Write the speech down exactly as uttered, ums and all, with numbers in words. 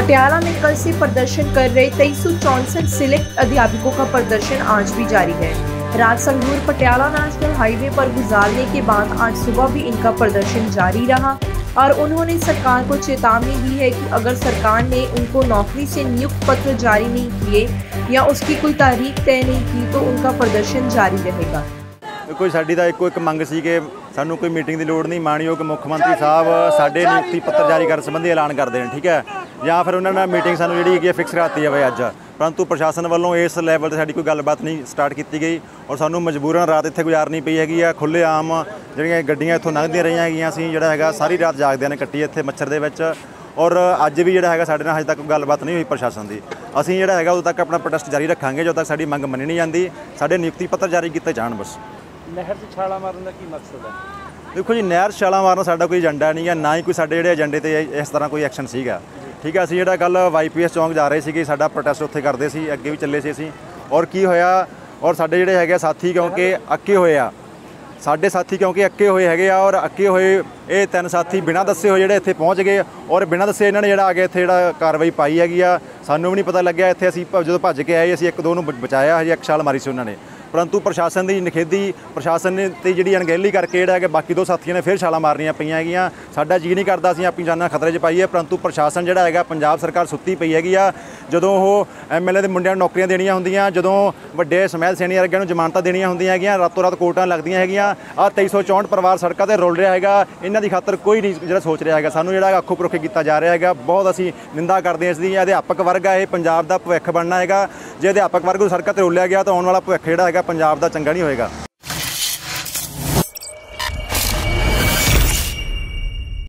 पटियाला में कल से प्रदर्शन कर रहे तेईस सौ चौंसठ सिलेक्ट अध्यापकों का प्रदर्शन आज भी जारी है। रात संगरूर पटियाला नेशनल हाईवे पर गुजारने के बाद आज सुबह भी इनका प्रदर्शन जारी रहा और उन्होंने सरकार को चेतावनी दी है कि अगर सरकार ने उनको नौकरी से नियुक्त पत्र जारी नहीं किए या उसकी कोई तारीख तय नहीं की तो उनका प्रदर्शन जारी रहेगा। कोई साडी दा इक्को एक मंग सी कि सानू कोई मीटिंग की लोड़ नहीं, मानयोग मुख्यमंत्री साहब साडे नियुक्ति पत्र जारी करने संबंधी ऐलान कर दें, ठीक है, या फिर उन्होंने मीटिंग सानू जी फिक्स कराती जाए अज, परंतु प्रशासन वालों इस लैवल पर साडी कोई गलबात नहीं स्टार्ट की गई और सानू मजबूरन रात इत्थे गुजारनी पई हैगी आ। खुले आम जिहड़ियां गड्डियां इत्थों लंघदियां रहियां हैगियां सी जिहड़ा हैगा सारी रात जागदियां ने कट्टी इत्थे मच्छर दे विच और अज भी जिहड़ा हैगा साडे नाल अजे तक गलबात नहीं हुई प्रशासन की। असीं जिहड़ा हैगा उदों तक अपना प्रोटेस्ट जारी रखांगे जो तक साडी मंग मन्नी नहीं जाती, साडे नियुक्ति पत्र जारी किए जाण। बस नहर से छाला मारने का की मकसद है? देखो जी, नहर छाला मारना साडा कोई एजेंडा नहीं है, ना ही कोई साडे जिहड़े एजेंडे ते इस तरह कोई एक्शन सीगा, ठीक है। असीं जिहड़ा कल वाई पी एस चौंक जा रहे थे, साडा प्रोटेस्ट उत्थे करदे सी, अगे भी चले सी असीं और की होया और साडे जिहड़े हैगे साथी क्योंकि अक्के होए आ, साडे साथी क्योंकि अक्के होए हैगे आ और अक्के होए ये तीन साथी बिना दस्से होए जिहड़े इत्थे पहुँच गए और बिना दस्से इन्हां ने जिहड़ा आगे इत्थे जिहड़ा कार्रवाई पाई हैगी आ। सानूं भी नहीं पता लग्या, इत्थे असीं जदों भज के आए असीं एक दो नूं बचाया, हजे एक छाल मारी सी उन्हां ने, परंतु प्रशासन की निखेधी प्रशासन ने ते जिहड़ी अणगहली करके जिहड़ा है बाकी दो साथियों ने फिर छालां मारनियां पईयां हैगियां। साडा जी नहीं करदा असीं अपनी जानां खतरे 'च पाईए, परंतु प्रशासन जिहड़ा हैगा पंजाब सरकार सुत्ती पई हैगी आ। जदों ओह एम एल ए दे मुंडिਆਂ ਨੂੰ नौकरियां देणियां ਹੁੰਦੀਆਂ, ਜਦੋਂ ਵੱਡੇ ਸਮੈਲ ਸੈਣੀ ਵਰਗਿਆਂ ਨੂੰ ਜ਼ਮਾਨਤਾਂ ਦੇਣੀਆਂ ਹੁੰਦੀਆਂ ਹੈਗੀਆਂ, ਰਾਤੋਂ ਰਾਤ ਕੋਰਟਾਂ ਲੱਗਦੀਆਂ ਹੈਗੀਆਂ। ਆ तेईस सौ चौंसठ ਪਰਿਵਾਰ ਸੜਕਾਂ ਤੇ ਰੁਲ ਰਿਹਾ ਹੈਗਾ, ਇਹਨਾਂ ਦੀ ਖਾਤਰ ਕੋਈ ਨਹੀਂ ਜਿਹੜਾ ਸੋਚ ਰਿਹਾ ਹੈਗਾ। ਸਾਨੂੰ ਜਿਹੜਾ ਅੱਖੋਂ ਪਰੋਖੇ ਕੀਤਾ ਜਾ ਰਿਹਾ ਹੈਗਾ, ਬਹੁਤ ਅਸੀਂ ਨਿੰਦਾ ਕਰਦੇ ਹਾਂ ਇਸ ਦੀ। ਅਧਿਆਪਕ ਵਰਗ ਆ, ਇਹ ਪੰਜਾਬ ਦਾ ਭਵਿੱਖ ਬਣਨਾ ਹੈਗਾ। ਜੇ ਅਧਿਆਪਕ ਵਰਗ ਨੂੰ ਸੜਕਾਂ ਤੇ ਰੁਲਿਆ ਗਿਆ ਤਾਂ ਆਉਣ ਵਾਲਾ ਭਵਿੱਖ ਜਿਹੜਾ ਹੈਗਾ ਪੰਜਾਬ ਦਾ ਚੰਗਾ ਨਹੀਂ ਹੋਏਗਾ।